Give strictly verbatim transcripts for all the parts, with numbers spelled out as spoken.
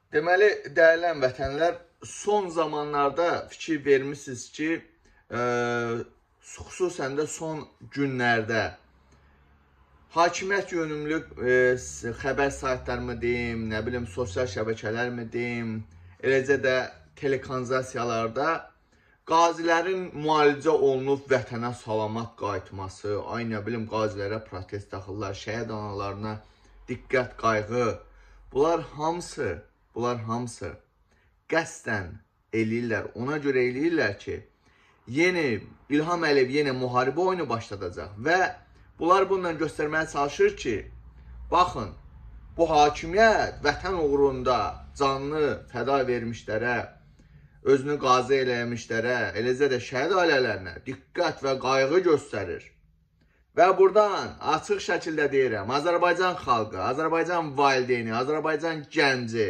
Deməli, dəyərli həmvətənlər, son zamanlarda fikir vermişsiniz ki, e, xüsusən də son günlərdə hakimiyyət yönümlü e, xəbər saytları mı deyim, nə bilim, sosial şəbəkələr mi deyim, eləcə də telekanalizasiyalarda qazilərin müalicə olunub vətənə salamat qayıtması, ay nə bilim, qazilərə protest daxıllar, şəhid analarına diqqət, qayğı, bunlar hamısı, bunlar hamısı qəsdən eləyirlər. Ona görə eləyirlər ki, yeni İlham Əliyev yenə müharibə oyunu başladacaq və bunlar bununla göstərməyə çalışır ki, baxın, bu hakimiyyət vətən uğrunda canını fəda vermişlərə, özünü qazi eləmişlərə, eləcə də şəhid ailələrinə diqqət və qayğı göstərir. Və buradan açıq şəkildə deyirəm, Azərbaycan xalqı, Azərbaycan valideyni, Azərbaycan gənci,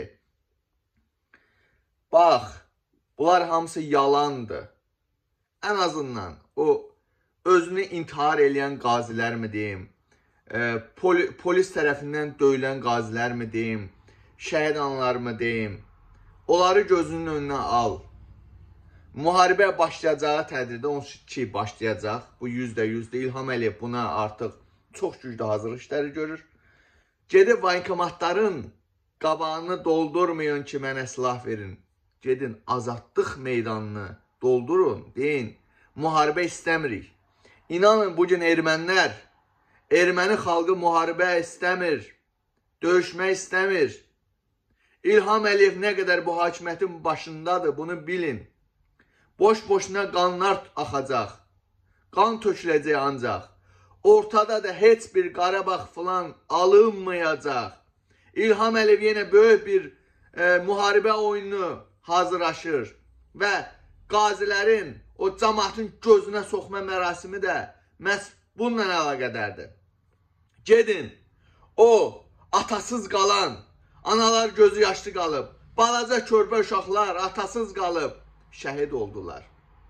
bax, bunlar hamısı yalandır. Ən azından o özünü intihar eləyən qazilər mi deyim, e, poli, polis tərəfindən döyülən qazilər mi deyim, şəhid analar mı deyim, onları gözünün önünə al. Müharibə başlayacağı təqdirdə, onun ki başlayacaq, bu yüzdə yüzdə İlham Əliyev buna artıq çox güclü hazırlıq işləri görür. Gedib vankomatların qabağını doldurmayın ki, mənə silah verin. Gedin azadlıq meydanını doldurun, deyin, müharibə istəmirik. İnanın, bugün ermənilər, erməni xalqı müharibə istəmir, döyüşmək istəmir. İlham Əliyev nə qədər bu hakimiyyətin başındadır, bunu bilin. Boş-boşuna qanlar axacaq, qan töküləcək ancaq. Ortada da heç bir Qarabağ falan alınmayacaq. İlham Əliyev yenə böyük bir e, müharibə oyunu hazırlaşır və qazilərin, o cəmaatın gözünə soxma mərasimi də məhz bununla əlaqədardır. Gedin, o atasız qalan, analar gözü yaşlı qalıb, balaca körpə uşaqlar atasız qalıb, şəhid oldular.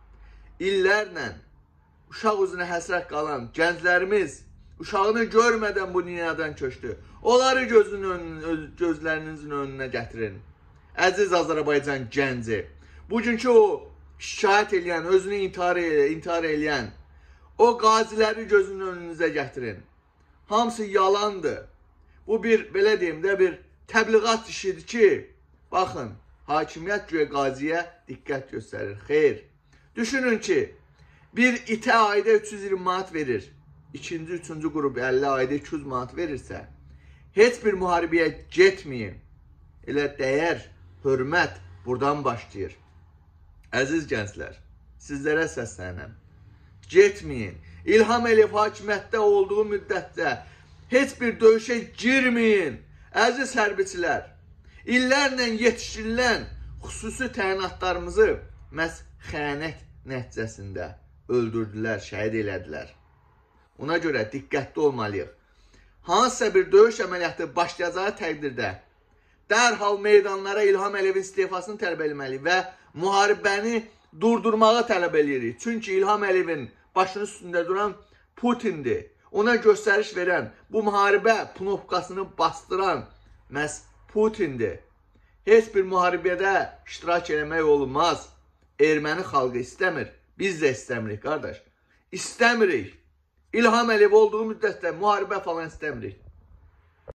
İllərlə uşaq üzünə həsrət qalan gənclərimiz uşağını görmədən bu dünyadan köçdü. Onları gözünün, gözlərinizin önünə gətirin. Əziz Azərbaycan gənci, bugünkü o şikayət eləyən, özünü intihar, intihar eləyən, o qaziləri gözünün önünüzə gətirin. Hamısı yalandır. Bu bir, belə deyim də, bir təbliğat işidir ki, baxın, hakimiyyət güya qaziyə diqqət göstərir. Xeyr. Düşünün ki, bir itə ayda üç yüz iyirmi manat verir. İkinci, üçüncü qrup əlli ayda iki yüz manat verirsə, heç bir müharibəyə getməyin. Elə dəyər, hörmət buradan başlayır. Əziz gənclər, sizlərə səslənəm. Getməyin. İlham Əliyev hakimiyyətdə olduğu müddətdə heç bir döyüşə girməyin. Əziz hərbiçilər, İllərlə yetişdirilən xüsusi təyinatlarımızı məhz xəyanət nəticəsində öldürdülər, şəhid elədilər. Ona görə diqqətli olmalıyıq. Hansısa bir döyüş əməliyyatı başlayacağı təqdirdə dərhal meydanlara İlham Əliyevin istifasını tələb etməliyik və müharibəni durdurmağı tələb edirik. Çünki İlham Əliyevin başının üstündə duran Putindir. Ona göstəriş verən, bu müharibə pnovkasını bastıran məhz Putindir. Heç bir müharibədə iştirak eləmək olmaz. Erməni xalqı istəmir. Biz də istəmirik, qardaş. İstəmirik. İlham Əliyev olduğu müddətdə müharibə falan istəmirik.